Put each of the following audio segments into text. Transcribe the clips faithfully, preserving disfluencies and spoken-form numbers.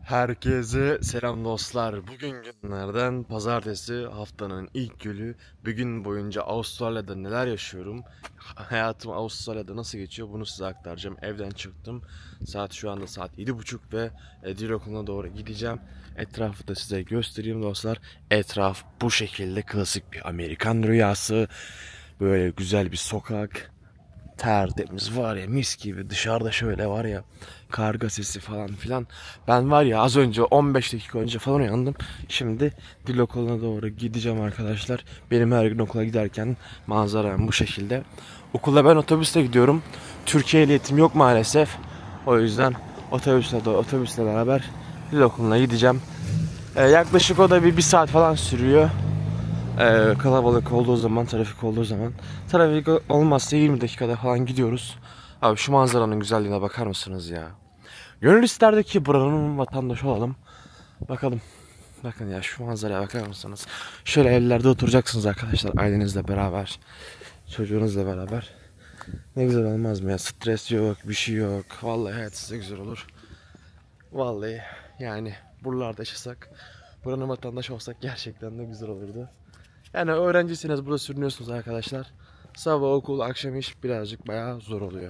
Herkese selam dostlar. Bugün günlerden pazartesi, haftanın ilk günü. Bir gün boyunca Avustralya'da neler yaşıyorum, hayatım Avustralya'da nasıl geçiyor bunu size aktaracağım. Evden çıktım. Saat şu anda saat yedi buçuk ve e, dil okuluna doğru gideceğim. Etrafı da size göstereyim dostlar. Etraf bu şekilde, klasik bir Amerikan rüyası. Böyle güzel bir sokak. Tertemiz var ya, mis gibi. Dışarıda şöyle var ya, karga sesi falan filan. Ben var ya, az önce on beş dakika önce falan uyandım. Şimdi dil okuluna doğru gideceğim arkadaşlar. Benim her gün okula giderken manzaram bu şekilde. Okula ben otobüsle gidiyorum. Türkiye ehliyetim yok maalesef. O yüzden otobüsle de otobüsle beraber dil okuluna gideceğim. Ee, yaklaşık o da bir, bir saat falan sürüyor. Ee, kalabalık olduğu zaman, trafik olduğu zaman. Trafik olmazsa yirmi dakikada falan gidiyoruz. Abi şu manzaranın güzelliğine bakar mısınız ya? Gönül isterdi ki buranın vatandaşı olalım. Bakalım. Bakın ya, şu manzaraya bakar mısınız? Şöyle evlerde oturacaksınız arkadaşlar, ailenizle beraber, çocuğunuzla beraber. Ne güzel olmaz mı ya? Stres yok, bir şey yok. Vallahi hayat size güzel olur. Vallahi yani buralarda yaşasak, buranın vatandaşı olsak gerçekten de güzel olurdu. Yani öğrencisiniz, burada sürünüyorsunuz arkadaşlar. Sabah okul, akşam iş, birazcık bayağı zor oluyor.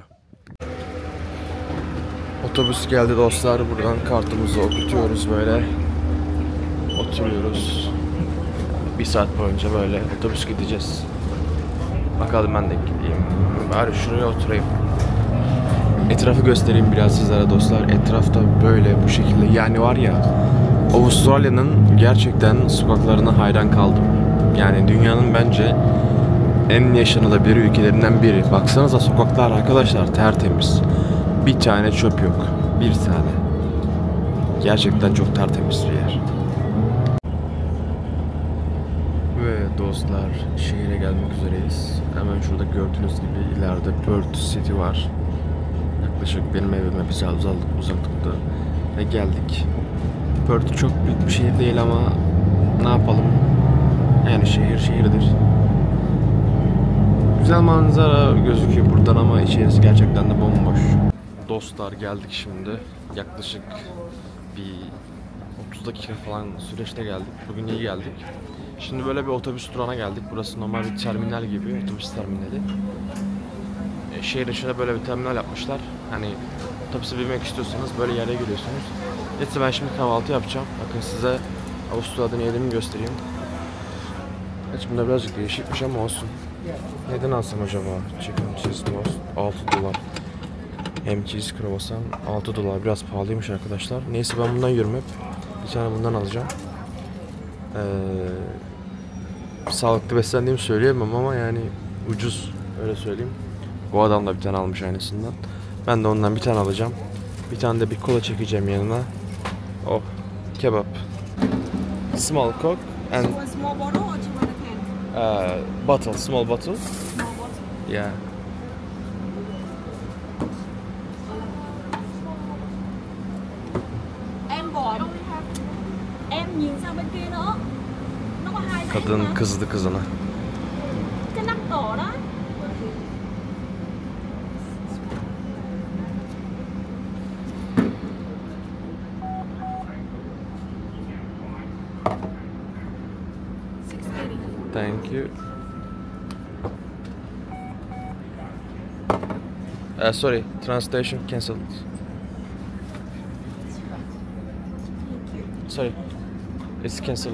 Otobüs geldi dostlar. Buradan kartımızı okutuyoruz böyle. Oturuyoruz. Bir saat boyunca böyle otobüs gideceğiz. Bakalım, ben de gideyim. Bari şuraya oturayım. Etrafı göstereyim biraz sizlere dostlar. Etrafta böyle bu şekilde, yani var ya, Avustralya'nın gerçekten sokaklarına hayran kaldım. Yani dünyanın bence en yaşanılabilir ülkelerinden biri. Baksanıza sokaklar arkadaşlar, tertemiz. Bir tane çöp yok. Bir tane. Gerçekten çok tertemiz bir yer. Ve dostlar, şehire gelmek üzereyiz. Hemen şurada gördüğünüz gibi ileride Perth City var. Yaklaşık benim evime bir saat uzaklıkta. Ve geldik. Perth çok büyük bir şehir değil ama ne yapalım? Yani şehir şehirdir. Güzel manzara gözüküyor buradan ama içerisi gerçekten de bomboş. Dostlar, geldik şimdi. Yaklaşık bir otuz dakika falan süreçte geldik. Bugün iyi geldik. Şimdi böyle bir otobüs durağına geldik. Burası normal bir terminal gibi, otobüs terminali. E, şehir içinde böyle bir terminal yapmışlar. Hani otobüse binmek istiyorsanız böyle yere giriyorsunuz. Neyse, ben şimdi kahvaltı yapacağım. Bakın size Avustralya'da ne yediğimi göstereyim. Evet, bunda birazcık değişikmiş ama olsun. Neden alsam acaba? Chicken cheese toast altı dolar. Hem cheese croissant altı dolar. Biraz pahalıymış arkadaşlar. Neyse, ben bundan yiyorum hep. Bir tane bundan alacağım. Ee, sağlıklı beslendiğimi söyleyemem ama yani ucuz, öyle söyleyeyim. Bu adam da bir tane almış aynısından. Ben de ondan bir tane alacağım. Bir tane de bir kola çekeceğim yanına. Oh, kebap. Small coke and small bottle or do you want a can? uh, bottle, small bottle. Small bottle. Yeah. Em gọi em nhìn sang bên kia nữa. Nó có hai nãy Kadın mà. kızdı kızına. Cái nắp tổ đó. Thank you. Uh, sorry, translation cancelled. Sorry, it's cancelled.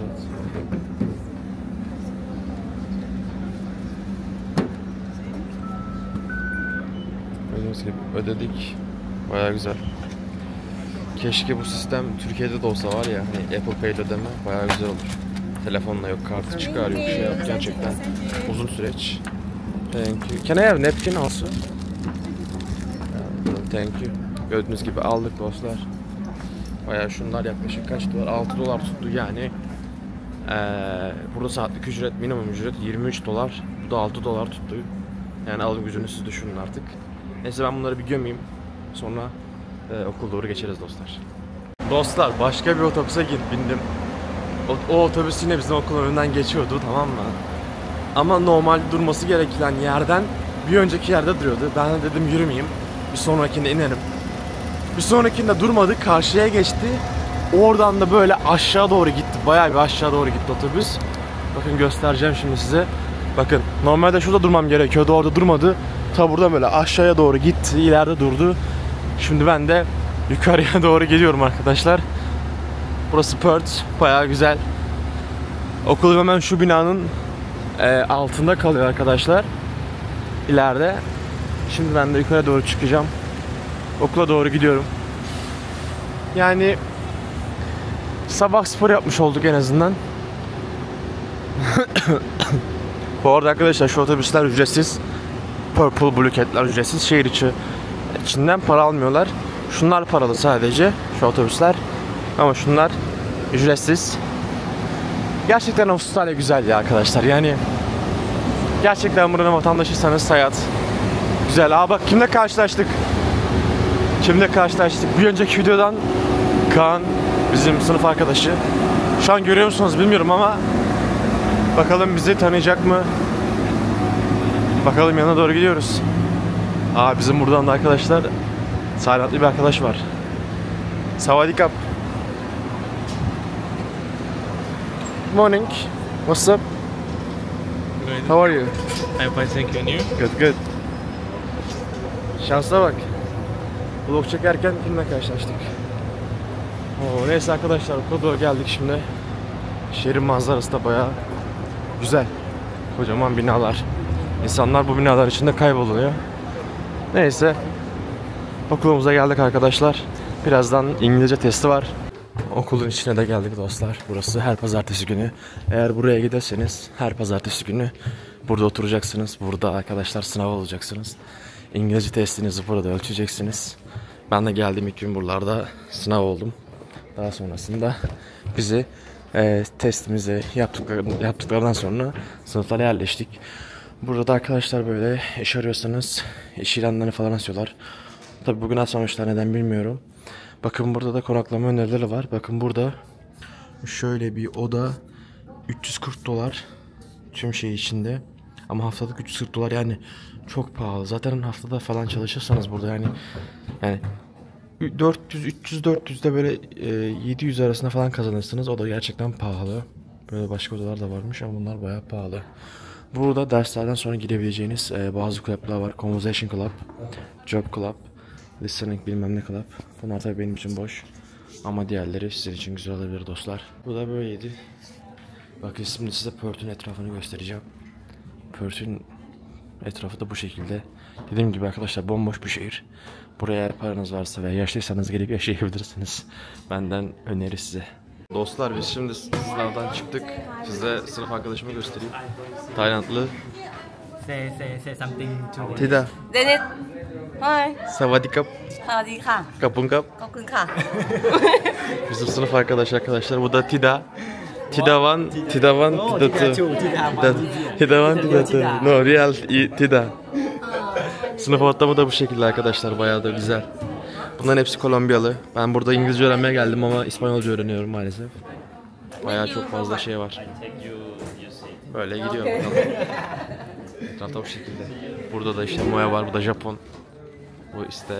Gördüğünüz gibi ödedik. Bayağı güzel. Keşke bu sistem Türkiye'de de olsa var ya, hani Apple Pay ile ödeme bayağı güzel olur. Telefonla yok, kartı çıkar, yok şey yap, gerçekten uzun süreç. Thank you. Can I have napkin also? Thank you. Gördüğünüz gibi aldık dostlar. Bayağı şunlar yaklaşık kaç dolar? altı dolar tuttu yani. Ee, burada saatlik ücret, minimum ücret yirmi üç dolar. Bu da altı dolar tuttu. Yani alım gücünü siz düşünün artık. Neyse, ben bunları bir gömeyim. Sonra e, okul doğru geçeriz dostlar. Dostlar, başka bir otobüse bindim. O, o otobüs yine bizim okulun önünden geçiyordu, tamam mı? Ama normal durması gereken yerden bir önceki yerde duruyordu. Ben de dedim yürümeyeyim. Bir sonrakinde inerim. Bir sonrakinde durmadı, karşıya geçti. Oradan da böyle aşağı doğru gitti. Bayağı bir aşağı doğru gitti otobüs. Bakın göstereceğim şimdi size. Bakın normalde şurada durmam gerekiyordu. Orada durmadı. Ta burada böyle aşağıya doğru gitti. İleride durdu. Şimdi ben de yukarıya doğru geliyorum arkadaşlar. Burası Perth. Bayağı güzel. Okulum hemen şu binanın e, altında kalıyor arkadaşlar. İleride. Şimdi ben de yukarı doğru çıkacağım. Okula doğru gidiyorum. Yani sabah spor yapmış olduk en azından. Bu arada arkadaşlar şu otobüsler ücretsiz. Purple Blue Cat'ler ücretsiz. Şehir içi içinden para almıyorlar. Şunlar paralı sadece. Şu otobüsler. Ama şunlar ücretsiz. Gerçekten Avustralya güzel ya arkadaşlar. Yani gerçekten buranın vatandaşıysanız hayat güzel. Aa bak kimle karşılaştık? Kimle karşılaştık? Bir önceki videodan Kaan, bizim sınıf arkadaşı. Şu an görüyor musunuz bilmiyorum ama bakalım bizi tanıyacak mı? Bakalım yanına doğru gidiyoruz. Aa bizim buradan da arkadaşlar Taylandlı bir arkadaş var. Sawadee Kap. Morning. What's up? Good. How are you? I'm fine, thank you. And you? Good, good. Şansına bak. Vlog çekerken kimle karşılaştık? Oo, neyse arkadaşlar okula doğru geldik şimdi. Şehrin manzarası da bayağı güzel. Kocaman binalar. İnsanlar bu binalar içinde kayboluyor. Neyse. Okulumuza geldik arkadaşlar. Birazdan İngilizce testi var. Okulun içine de geldik dostlar. Burası her pazartesi günü. Eğer buraya giderseniz her pazartesi günü burada oturacaksınız. Burada arkadaşlar sınav olacaksınız. İngilizce testinizi burada ölçeceksiniz. Ben de geldiğim ilk gün buralarda sınav oldum. Daha sonrasında bizi e, testimizi yaptıkları, yaptıklarından sonra sınıflara yerleştik. Burada arkadaşlar böyle iş arıyorsanız iş ilanlarını falan asıyorlar. Tabi bugün asmamışlar, neden bilmiyorum. Bakın burada da konaklama önerileri var. Bakın burada şöyle bir oda üç yüz kırk dolar tüm şey içinde. Ama haftalık üç yüz kırk dolar yani çok pahalı. Zaten haftada falan çalışırsanız burada yani yani dört yüz üç yüz dört yüz de böyle e, yedi yüz arasında falan kazanırsınız. O da gerçekten pahalı. Böyle başka odalar da varmış ama bunlar bayağı pahalı. Burada derslerden sonra girebileceğiniz e, bazı kulüpler var. Conversation Club, Job Club, Listening bilmem ne club. Bunlar tabii benim için boş. Ama diğerleri sizin için güzel olabilir dostlar. Bu da böyleydi. Bakın şimdi size Perth'ün etrafını göstereceğim. Perth'ün etrafı da bu şekilde. Dediğim gibi arkadaşlar bomboş bir şehir. Buraya eğer paranız varsa veya yaşlıysanız gelip yaşayabilirsiniz. Benden öneri size. Dostlar biz şimdi sınavdan çıktık. Size sınıf arkadaşımı göstereyim. Taylandlı. Say, say, say something to Tida. Denit. Hi. Sawadee Kap. สวัสดีค่ะ Kapun Kap. ขอบคุณค่ะ Bizim sınıf arkadaş arkadaşlar. Bu da Tida. Tida Van, Tida Van, Tida Two. Tida Van, Tida Two. No, real Tida. Sınıf ortamı da bu şekilde arkadaşlar. Bayağı da güzel. Bunların hepsi Kolombiyalı. Ben burada İngilizce öğrenmeye geldim ama İspanyolca öğreniyorum maalesef. Bayağı çok fazla şey var. Böyle gidiyor bakalım. Etrafta bu şekilde. Burada da işte Moya var, bu da Japon. Bu işte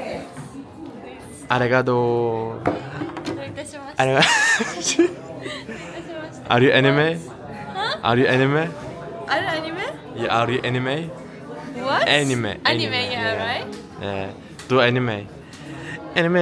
Arigato. Arigato. Are you anime? Are you anime? Are you anime? Yeah, are you anime? What? Anime. Anime, yeah, right? Yeah. Do anime. Anime.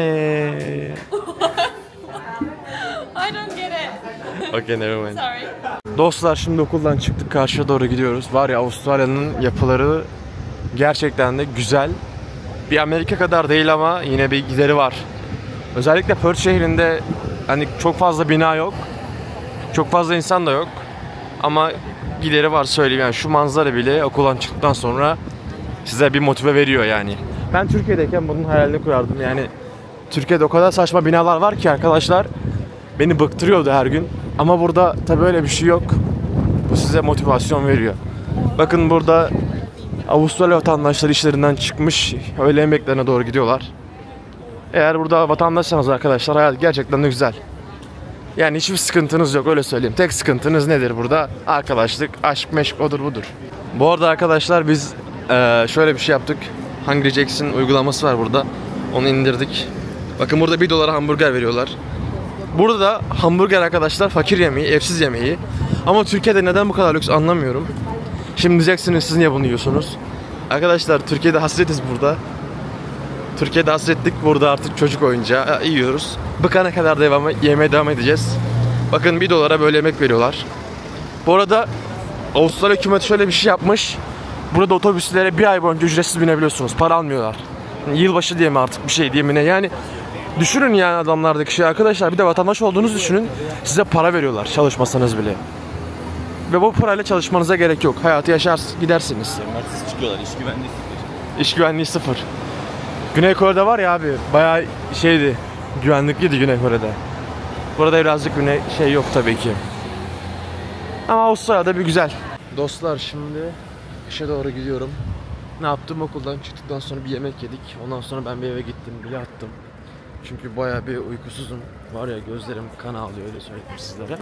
I don't get it. Okay, never mind. Sorry. Dostlar şimdi okuldan çıktık, karşıya doğru gidiyoruz. Var ya Avustralya'nın yapıları gerçekten de güzel. Bir Amerika kadar değil ama yine bir gideri var. Özellikle Perth şehrinde hani çok fazla bina yok. Çok fazla insan da yok. Ama gideri var söyleyeyim yani şu manzara bile okuldan çıktıktan sonra size bir motive veriyor yani. Ben Türkiye'deyken bunun hayalini kurardım yani. Türkiye'de o kadar saçma binalar var ki arkadaşlar. Beni bıktırıyordu her gün. Ama burada tabii öyle bir şey yok. Bu size motivasyon veriyor. Bakın burada Avustralya vatandaşları işlerinden çıkmış öğle yemeklerine doğru gidiyorlar. Eğer burada vatandaşsanız arkadaşlar hayat gerçekten de güzel. Yani hiçbir sıkıntınız yok öyle söyleyeyim. Tek sıkıntınız nedir burada? Arkadaşlık, aşk, meşk odur budur. Bu arada arkadaşlar biz ee, şöyle bir şey yaptık. Hungry Jacks'in uygulaması var burada. Onu indirdik. Bakın burada bir dolara hamburger veriyorlar. Burada da hamburger arkadaşlar fakir yemeği, evsiz yemeği. Ama Türkiye'de neden bu kadar lüks anlamıyorum. Şimdi diyeceksiniz siz niye bunu yiyorsunuz? Arkadaşlar Türkiye'de hasretiz burada. Türkiye'de hasretlik, burada artık çocuk oyuncağı yiyoruz. Bıkana kadar devam, yemeye devam edeceğiz. Bakın bir dolara böyle yemek veriyorlar. Bu arada Avustralya hükümeti şöyle bir şey yapmış. Burada otobüslere bir ay boyunca ücretsiz binebiliyorsunuz. Para almıyorlar. Yani yılbaşı diye mi artık bir şey diye mi ne? Yani düşünün yani adamlardaki şey arkadaşlar. Bir de vatandaş olduğunuzu düşünün. Size para veriyorlar çalışmasanız bile. Ve bu parayla çalışmanıza gerek yok. Hayatı yaşar gidersiniz. Mersiz çıkıyorlar. İş güvenliği sıfır. İş güvenliği sıfır. Güney Kore'de var ya abi. Bayağı şeydi. Güvenlikliydi Güney Kore'de. Burada birazcık güney şey yok tabii ki. Ama Avustralya'da bir güzel. Dostlar şimdi işe doğru gidiyorum. Ne yaptım? Okuldan çıktıktan sonra bir yemek yedik. Ondan sonra ben bir eve gittim, bir yattım. Çünkü bayağı bir uykusuzum. Var ya gözlerim kan ağlıyor, öyle söyleyeyim sizlere.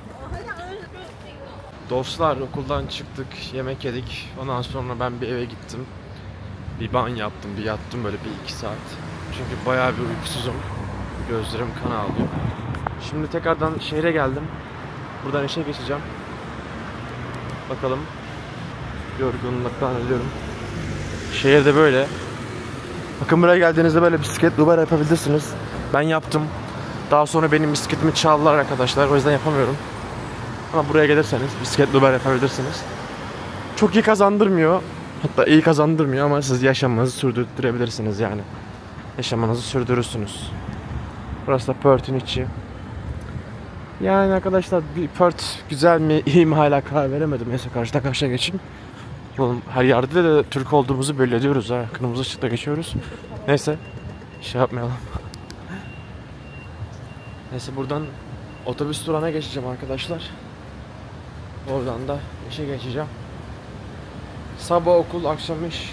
Dostlar okuldan çıktık, yemek yedik. Ondan sonra ben bir eve gittim. Bir banyo yaptım, bir yattım böyle bir iki saat. Çünkü bayağı bir uykusuzum. Gözlerim kan ağlıyor. Şimdi tekrardan şehre geldim. Buradan işe geçeceğim. Bakalım. Yorgunluktan ölüyorum. Şehirde böyle. Bakın buraya geldiğinizde böyle bisiklet Uber yapabilirsiniz. Ben yaptım. Daha sonra benim bisikletimi çaldılar arkadaşlar. O yüzden yapamıyorum. Ama buraya gelirseniz bisiklet Uber yapabilirsiniz. Çok iyi kazandırmıyor. Hatta iyi kazandırmıyor ama siz yaşamınızı sürdürebilirsiniz yani. Yaşamanızı sürdürürsünüz. Burası da Perth'in içi. Yani arkadaşlar bir Perth güzel mi iyi mi hala karar veremedim. Neyse karşıda karşıya geçeyim. Oğlum her yerde de Türk olduğumuzu belli ediyoruz ha. Kırmızı ışıkta geçiyoruz. Neyse şey yapmayalım. Neyse buradan otobüs durağına geçeceğim arkadaşlar. Oradan da işe geçeceğim. Sabah okul, akşam iş.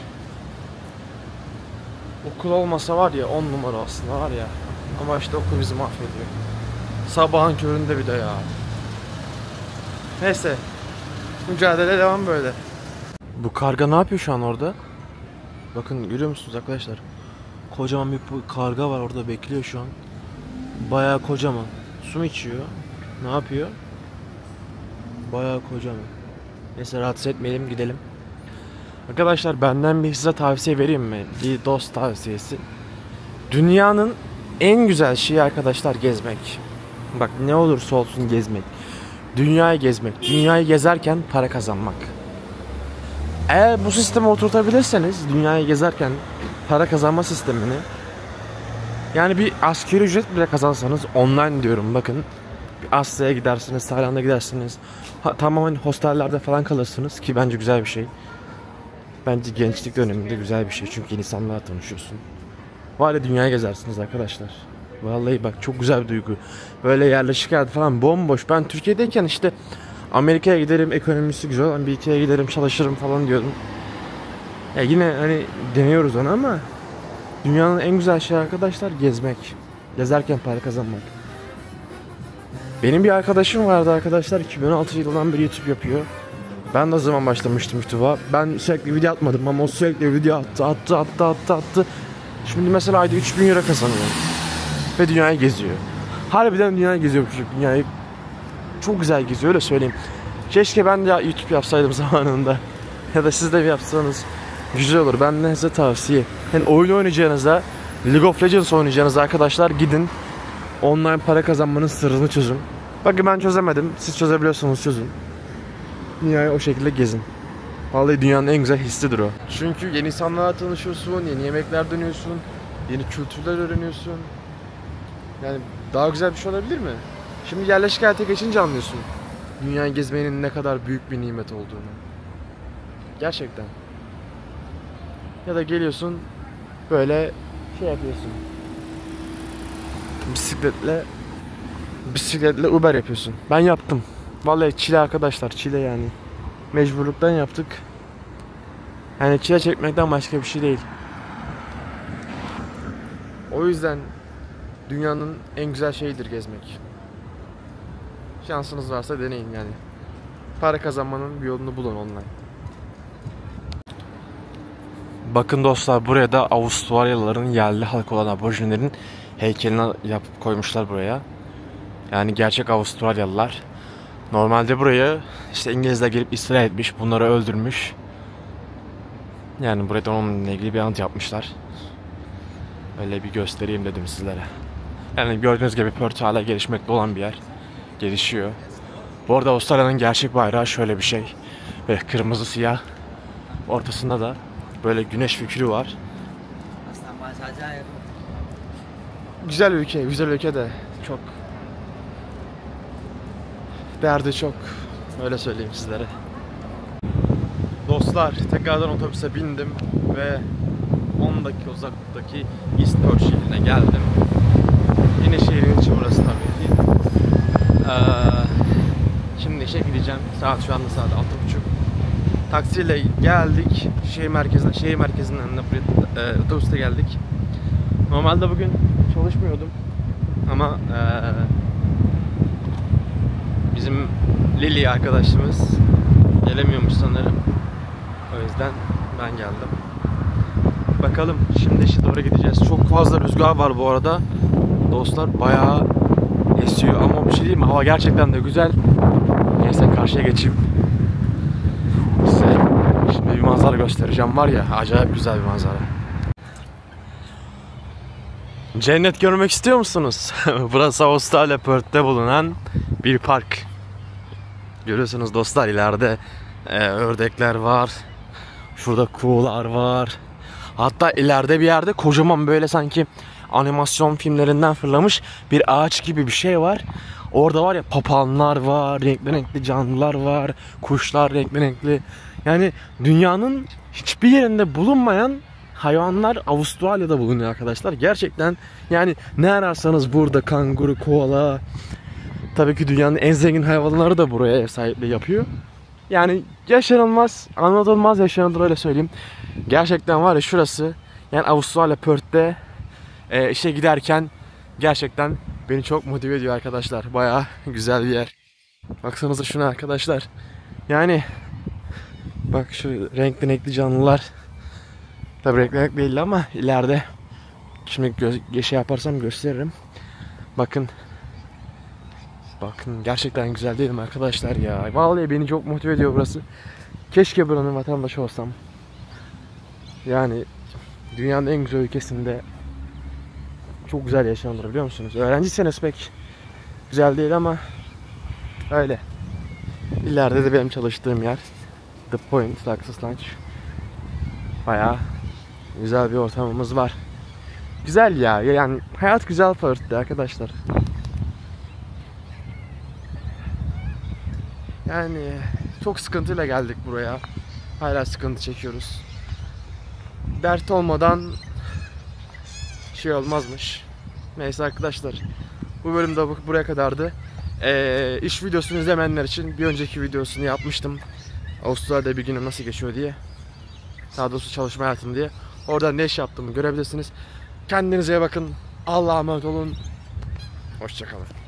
Okul olmasa var ya on numara aslında var ya. Ama işte okul bizi mahvediyor. Sabahın köründe bir de ya. Neyse. Mücadele devam böyle. Bu karga ne yapıyor şu an orada? Bakın görüyor musunuz arkadaşlar? Kocaman bir karga var orada bekliyor şu an. Bayağı kocaman. Su mu içiyor? Ne yapıyor? Bayağı kocaman. Neyse rahatsız etmeyelim gidelim. Arkadaşlar benden bir size tavsiye vereyim mi? Bir dost tavsiyesi. Dünyanın en güzel şeyi arkadaşlar gezmek. Bak ne olursa olsun gezmek. Dünyayı gezmek. Dünyayı gezerken para kazanmak. Eğer bu sistemi oturtabilirseniz dünyayı gezerken para kazanma sistemini, yani bir asgari ücret bile kazansanız online diyorum bakın. Bir Asya'ya gidersiniz, Tayland'a gidersiniz. Ha, tamamen hostellerde falan kalırsınız ki bence güzel bir şey. Bence gençlik döneminde güzel bir şey çünkü insanlarla tanışıyorsun. Var ya dünyayı gezersiniz arkadaşlar. Vallahi bak çok güzel bir duygu. Böyle yerleşik hayat falan bomboş. Ben Türkiye'deyken işte Amerika'ya giderim, ekonomisi güzel olan bir ülkeye giderim, çalışırım falan diyordum. Ya yine hani deniyoruz onu ama dünyanın en güzel şeyi arkadaşlar gezmek. Gezerken para kazanmak. Benim bir arkadaşım vardı arkadaşlar, iki bin on altı yılından beri YouTube yapıyor. Ben de o zaman başlamıştım YouTube'a. Ben sürekli video atmadım ama o sürekli video attı, attı, attı, attı, attı. Şimdi mesela ayda üç bin euro kazanıyor. Ve dünyayı geziyor. Harbiden dünyayı geziyor çocuk, dünyayı. Çok güzel geziyor öyle söyleyeyim. Keşke ben de YouTube yapsaydım zamanında. Ya da siz de yapsanız güzel olur. Ben de size tavsiye. Yani oyun oynayacağınızda, League of Legends oynayacağınızda arkadaşlar gidin. Online para kazanmanın sırrını çözün. Bakın ben çözemedim. Siz çözebiliyorsanız çözün. Dünyayı o şekilde gezin. Vallahi dünyanın en güzel hissidir o. Çünkü yeni insanlarla tanışıyorsun, yeni yemekler deniyorsun, yeni kültürler öğreniyorsun. Yani daha güzel bir şey olabilir mi? Şimdi yerleşik hayata geçince anlıyorsun dünyayı gezmenin ne kadar büyük bir nimet olduğunu. Gerçekten. Ya da geliyorsun böyle şey yapıyorsun. Bisikletle bisikletle Uber yapıyorsun. Ben yaptım. Vallahi çile arkadaşlar, çile yani. Mecburluktan yaptık. Yani çile çekmekten başka bir şey değil. O yüzden dünyanın en güzel şeyidir gezmek. Şansınız varsa deneyin yani. Para kazanmanın bir yolunu bulun online. Bakın dostlar, buraya da Avustralyalıların yerli halk olan Aborjinlerin heykelini yapıp koymuşlar buraya. Yani gerçek Avustralyalılar. Normalde buraya işte İngilizler gelip istila etmiş, bunları öldürmüş. Yani burada onunla ilgili bir anıt yapmışlar. Öyle bir göstereyim dedim sizlere. Yani gördüğünüz gibi Perth hala gelişmekte olan bir yer. Gelişiyor. Bu arada Avustralya'nın gerçek bayrağı şöyle bir şey. Ve kırmızı siyah. Ortasında da böyle güneş figürü var. Güzel ülke, güzel ülke de çok derdi çok. Öyle söyleyeyim sizlere. Dostlar, tekrardan otobüse bindim ve on dakika uzaklıktaki East Perth şehrine geldim. Yine şehrin içi burası tabii ki. Ee, şimdi işe gideceğim. Saat şu anda saat altı buçuk. Taksiyle geldik. Şehir merkezine, şehir merkezinden buraya e, otobüste geldik. Normalde bugün çalışmıyordum. Ama e, bizim Lily arkadaşımız gelemiyormuş sanırım. O yüzden ben geldim. Bakalım şimdi işe doğru gideceğiz. Çok fazla rüzgar var bu arada. Dostlar bayağı esiyor ama bir şey değil mi? Hava gerçekten de güzel. Neyse karşıya geçeyim. Size şimdi bir manzara göstereceğim var ya, acayip güzel bir manzara. Cennet görmek istiyor musunuz? Burası Avustralya Perth'te bulunan bir park. Görüyorsunuz dostlar, ileride e, ördekler var. Şurada kuğular var. Hatta ileride bir yerde kocaman böyle sanki animasyon filmlerinden fırlamış bir ağaç gibi bir şey var. Orada var ya papağanlar var, renkli renkli canlılar var, kuşlar renkli renkli. Yani dünyanın hiçbir yerinde bulunmayan hayvanlar Avustralya'da bulunuyor arkadaşlar. Gerçekten yani ne ararsanız burada kanguru, koala. Tabii ki dünyanın en zengin hayvanları da buraya ev sahipliği yapıyor. Yani yaşanılmaz, anlatılmaz yaşanılır, öyle söyleyeyim. Gerçekten var ya şurası, yani Avustralya Perth'te e, işe giderken gerçekten beni çok motive ediyor arkadaşlar. Bayağı güzel bir yer. Baksanıza şuna arkadaşlar. Yani bak şu renkli renkli canlılar. Tabii renkli renkli değil ama ileride şimdi göz, şey yaparsam gösteririm. Bakın. Bakın gerçekten güzel değil mi arkadaşlar ya? Vallahi beni çok motive ediyor burası. Keşke buranın vatandaşı olsam. Yani dünyanın en güzel ülkesinde çok güzel yaşanır, biliyor musunuz? Öğrenciyseniz pek güzel değil ama öyle. İleride de benim çalıştığım yer The Point, Success Lunch. Bayağı güzel bir ortamımız var. Güzel ya. Yani hayat güzel Perth'te arkadaşlar. Yani çok sıkıntıyla geldik buraya. Hala sıkıntı çekiyoruz. Dert olmadan şey olmazmış. Neyse arkadaşlar. Bu bölüm de buraya kadardı. Ee, iş videosunu izlemeyenler için bir önceki videosunu yapmıştım. Avustralya'da bir günüm nasıl geçiyor diye. Daha doğrusu çalışma hayatım diye. Orada ne iş yaptığımı görebilirsiniz. Kendinize iyi bakın. Allah'a emanet olun. Hoşça kalın.